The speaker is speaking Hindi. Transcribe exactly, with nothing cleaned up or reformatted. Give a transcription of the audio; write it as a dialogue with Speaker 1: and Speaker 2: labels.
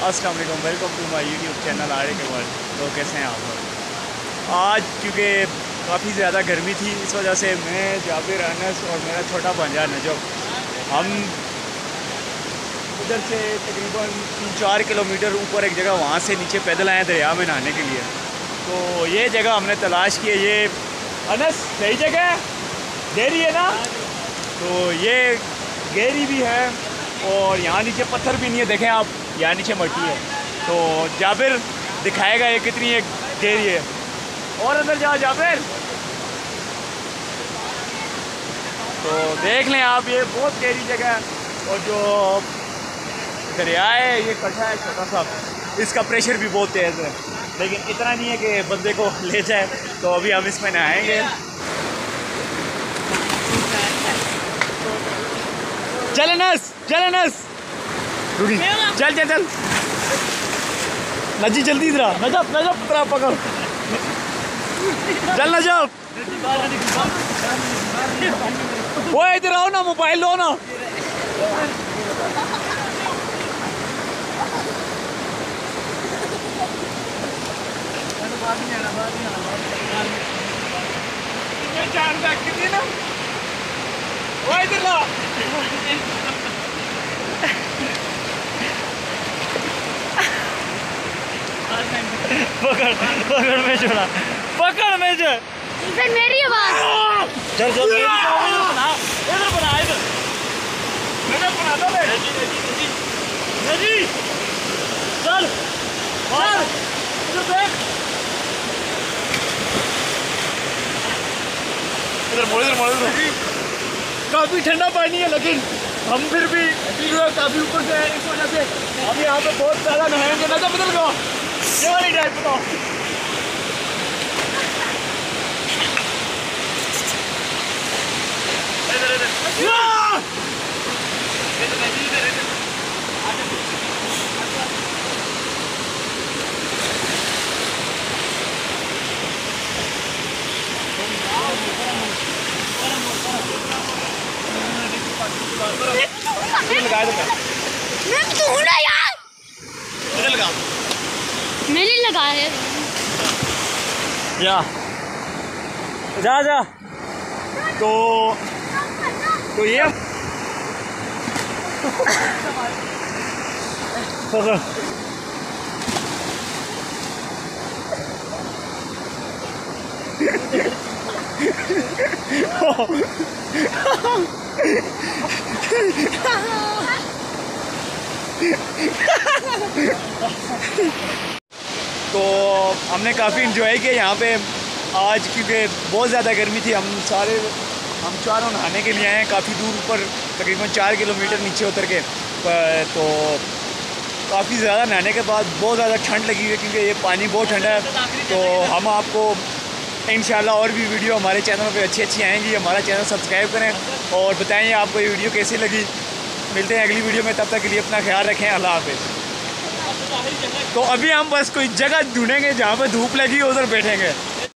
Speaker 1: अस्सलाम वालेकुम, welcome to my YouTube channel R K world. तो कैसे हैं आप लोग? आज क्योंकि काफ़ी ज़्यादा गर्मी थी, इस वजह से मैं, जाबिर, अनस और मेरा छोटा भांजा नजब हम उधर से तकरीबन तीन चार किलोमीटर ऊपर एक जगह वहाँ से नीचे पैदल आए दरिया में नहाने के लिए। तो ये जगह हमने तलाश की है। ये अनस सही जगह है, गहरी है ना? तो ये गहरी भी है और यहाँ नीचे पत्थर भी नहीं है, देखें आप, यहाँ नीचे मट्टी है। तो जाबिर दिखाएगा ये कितनी एक गहरी है। और अंदर जाओ जाबिर। तो देख लें आप, ये बहुत गहरी जगह है और जो दरिया है ये कटा है छोटा सा, इसका प्रेशर भी बहुत तेज़ है, लेकिन इतना नहीं है कि बंदे को ले जाए। तो अभी हम इसमें नहाएंगे। चल अनस, चल अनस, रुकी, चल चल चल नजी, जल्दी इधर नजब, नजब इधर पकड़, चल नजब। वो इधर आओ ना, मोबाइल लो ना। वो इधर लो। पकड़ पकड़ में छोड़ा, पकड़ में जो
Speaker 2: इधर मेरी आवाज।
Speaker 1: चल चल बना, इधर बना, इधर मैंने बना दो ले जी, चल चल इधर देख, इधर मोड़, इधर मोड़, इधर। काफ़ी ठंडा पानी है, लेकिन हम फिर भी काफ़ी ऊपर से इस वजह से हम यहाँ पे बहुत ज़्यादा नहाएंगे ना। तो बदल गया ये वाली टाइप, बताओ।
Speaker 2: मैं तू ना यार,
Speaker 1: इधर लगा,
Speaker 2: मैं नहीं लगा रहे।
Speaker 1: जा जा जा। तो तो ये तो हमने काफ़ी इंजॉय किया यहाँ पे आज, क्योंकि बहुत ज़्यादा गर्मी थी। हम सारे हम चारों नहाने के लिए आए हैं काफ़ी दूर ऊपर, तकरीबन चार किलोमीटर नीचे उतर के। तो काफ़ी ज़्यादा नहाने के बाद बहुत ज़्यादा ठंड लगी है, क्योंकि ये पानी बहुत ठंडा है। तो हम आपको इंशाल्लाह और भी वीडियो हमारे चैनल पे अच्छी अच्छी आएंगी। हमारा चैनल सब्सक्राइब करें और बताएं आपको ये वीडियो कैसी लगी। मिलते हैं अगली वीडियो में, तब तक के लिए अपना ख्याल रखें। अल्लाह हाफ़िज़। तो अभी हम बस कोई जगह ढूंढेंगे जहाँ पे धूप लगी, उधर बैठेंगे।